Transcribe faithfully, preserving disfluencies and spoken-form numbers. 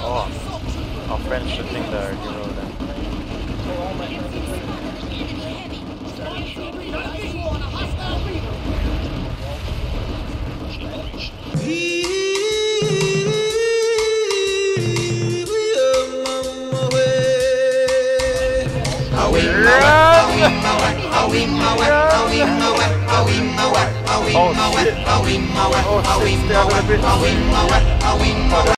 Oh, our friend's shooting the hero then. Oh shit! Oh shit! Stay out of the bit.